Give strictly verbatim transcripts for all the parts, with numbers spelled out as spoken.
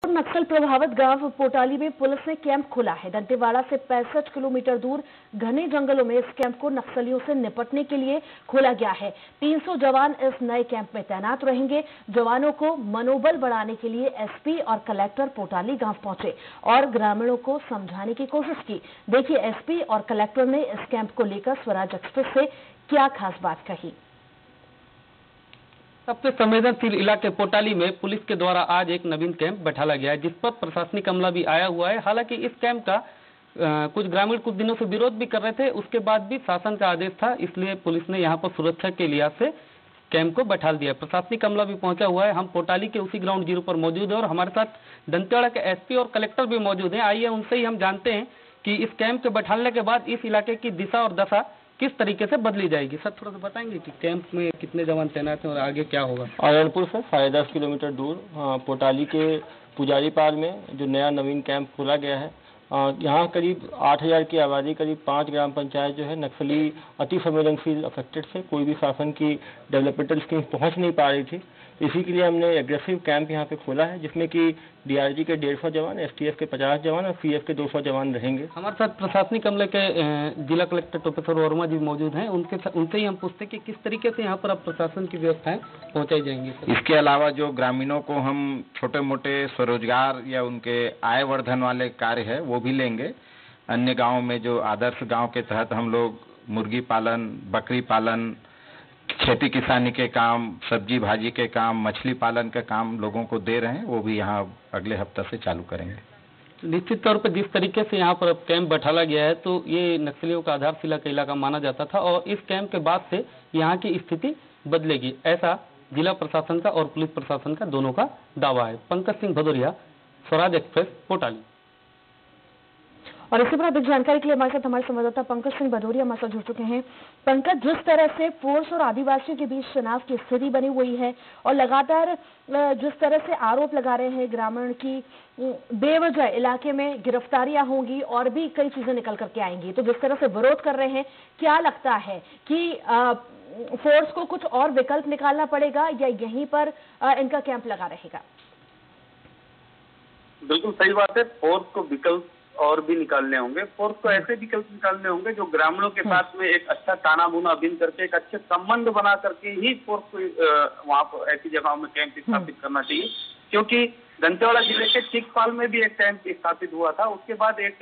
नक्सल प्रभावित गांव पोटाली में पुलिस ने कैंप खोला है। दंतेवाड़ा से पैंसठ किलोमीटर दूर घने जंगलों में इस कैंप को नक्सलियों से निपटने के लिए खोला गया है। तीन सौ जवान इस नए कैंप में तैनात रहेंगे। जवानों को मनोबल बढ़ाने के लिए एसपी और कलेक्टर पोटाली गांव पहुंचे और ग्रामीणों को समझाने की कोशिश की। देखिए एसपी और कलेक्टर ने इस कैंप को लेकर स्वराज एक्सप्रेस से क्या खास बात कही। सबसे संवेदनशील इलाके पोटाली में पुलिस के द्वारा आज एक नवीन कैंप बैठाला गया है, जिस पर प्रशासनिक अमला भी आया हुआ है। हालांकि इस कैंप का आ, कुछ ग्रामीण कुछ दिनों से विरोध भी कर रहे थे, उसके बाद भी शासन का आदेश था, इसलिए पुलिस ने यहां पर सुरक्षा के लिहाज से कैंप को बैठा दिया है। प्रशासनिक अमला भी पहुंचा हुआ है। हम पोटाली के उसी ग्राउंड जीरो पर मौजूद है और हमारे साथ दंतेवाड़ा के एसपी और कलेक्टर भी मौजूद है। आइए उनसे ही हम जानते हैं कि इस कैंप के बैठाने के बाद इस इलाके की दिशा और दशा किस तरीके से बदली जाएगी। सर थोड़ा सा बताएंगे कि कैंप में कितने जवान तैनात हैं और आगे क्या होगा। आरणपुर से साढ़े दस किलोमीटर दूर पोटाली के पुजारी पार में जो नया नवीन कैंप खोला गया है, यहाँ करीब आठ हजार की आबादी, करीब पांच ग्राम पंचायत जो है नक्सली अति संवेदनशील अफेक्टेड से कोई भी शासन की डेवलपमेंटल स्कीम पहुँच नहीं पा रही थी। इसी के लिए हमने एग्रेसिव कैंप यहाँ पे खोला है, जिसमें कि डीआरजी के डेढ़ सौ जवान, एसटीएफ के पचास जवान और सीएफ के दो सौ जवान रहेंगे। हमारे साथ प्रशासनिक अमले के जिला कलेक्टर प्रोफेसर वर्मा जी मौजूद हैं। उनके उनसे ही हम पूछते हैं कि किस तरीके से यहाँ पर अब प्रशासन की व्यवस्थाएं पहुँचाई जाएंगी। इसके अलावा जो ग्रामीणों को हम छोटे मोटे स्वरोजगार या उनके आय वर्धन वाले कार्य है वो भी लेंगे। अन्य गाँव में जो आदर्श गाँव के तहत हम लोग मुर्गी पालन, बकरी पालन, खेती किसानी के काम, सब्जी भाजी के काम, मछली पालन के काम लोगों को दे रहे हैं, वो भी यहाँ अगले हफ्ते से चालू करेंगे। निश्चित तौर पर जिस तरीके से यहाँ पर अब कैंप बैठाला गया है तो ये नक्सलियों का आधारशिला का इलाका माना जाता था और इस कैंप के बाद से यहाँ की स्थिति बदलेगी, ऐसा जिला प्रशासन का और पुलिस प्रशासन का दोनों का दावा है। पंकज सिंह भदौरिया, स्वराज एक्सप्रेस, पोटाली। और इसी पर अधिक जानकारी के लिए हमारे साथ हमारे संवाददाता पंकज सिंह भदौरिया हमारे साथ जुड़ चुके हैं। पंकज, जिस तरह से फोर्स और आदिवासियों के बीच तनाव की स्थिति बनी हुई है और लगातार जिस तरह से आरोप लगा रहे हैं ग्रामीण की बेवजह इलाके में गिरफ्तारियां होंगी और भी कई चीजें निकल करके आएंगी, तो जिस तरह से विरोध कर रहे हैं, क्या लगता है कि आ, फोर्स को कुछ और विकल्प निकालना पड़ेगा या यहीं पर आ, इनका कैंप लगा रहेगा? बिल्कुल सही बात है, फोर्स को विकल्प और भी निकालने होंगे। फोर्स को ऐसे विकल्प निकालने होंगे जो ग्रामीणों के साथ में एक अच्छा ताना बुना बिन करके एक अच्छे संबंध बना करके ही फोर्स को वहाँ पर ऐसी जगहों में कैंप स्थापित करना चाहिए। क्योंकि दंतेवाड़ा जिले के चिकपाल में भी एक कैंप स्थापित हुआ था, उसके बाद एक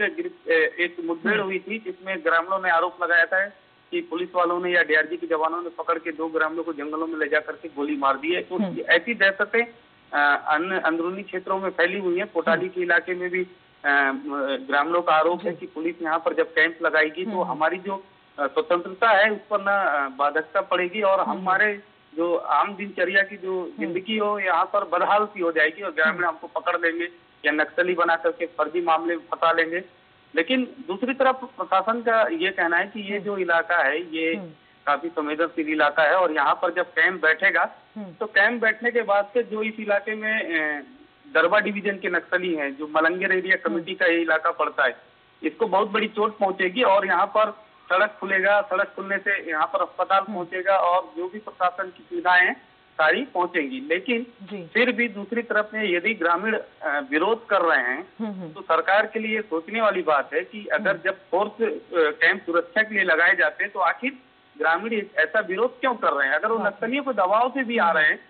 एक मुठभेड़ हुई थी जिसमें ग्रामीणों ने आरोप लगाया था कि पुलिस वालों ने या डीआरजी के जवानों ने पकड़ के दो ग्रामीणों को जंगलों में ले जा करके गोली मार दी है। तो ऐसी दहशतें अन्य अंदरूनी क्षेत्रों में फैली हुई है। पोटाली के इलाके में भी ग्रामीणों का आरोप है कि पुलिस यहाँ पर जब कैंप लगाएगी तो हमारी जो स्वतंत्रता है उस पर न बाध्यता पड़ेगी और हमारे जो आम दिनचर्या की जो जिंदगी हो यहाँ पर बदहाल सी हो जाएगी और ग्रामीण हमको पकड़ लेंगे या नक्सली बना करके फर्जी मामले में फंसा लेंगे। लेकिन दूसरी तरफ प्रशासन का ये कहना है कि ये जो इलाका है ये काफी संवेदनशील इलाका है और यहाँ पर जब कैंप बैठेगा तो कैंप बैठने के बाद से जो इस इलाके में दरबा डिवीजन के नक्सली हैं, जो मलंगेर एरिया कमेटी का ये इलाका पड़ता है, इसको बहुत बड़ी चोट पहुंचेगी और यहाँ पर सड़क खुलेगा। सड़क खुलने से यहाँ पर अस्पताल पहुंचेगा और जो भी प्रशासन की सुविधाएं हैं सारी पहुंचेंगी। लेकिन फिर भी दूसरी तरफ में यदि ग्रामीण विरोध कर रहे हैं तो सरकार के लिए सोचने वाली बात है कि अगर जब फोर्स कैंप सुरक्षा के लिए लगाए जाते हैं तो आखिर ग्रामीण ऐसा विरोध क्यों कर रहे हैं। अगर वो नक्सलियों के दबाव से भी आ रहे हैं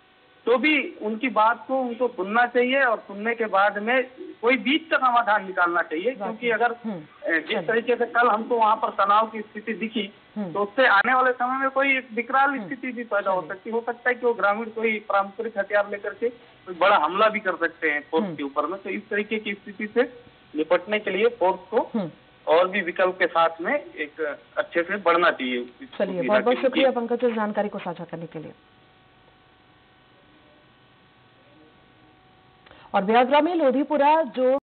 तो भी उनकी बात को उनको सुनना चाहिए और सुनने के बाद में कोई बीच का समाधान निकालना चाहिए। क्योंकि अगर जिस तरीके से कल हमको वहाँ पर तनाव की स्थिति दिखी तो उससे आने वाले समय में कोई एक विकराल स्थिति भी पैदा हो सकती हो सकता है कि वो ग्रामीण कोई पारंपरिक हथियार लेकर के कोई बड़ा हमला भी कर सकते हैं फोर्स के ऊपर में। तो इस तरीके की स्थिति से निपटने के लिए फोर्स को और भी विकल्प के साथ में एक अच्छे से बढ़ना चाहिए। चलिए, बहुत बहुत शुक्रिया पंकज इस जानकारी को साझा करने के लिए। और ब्यागरा में लोधीपुरा जो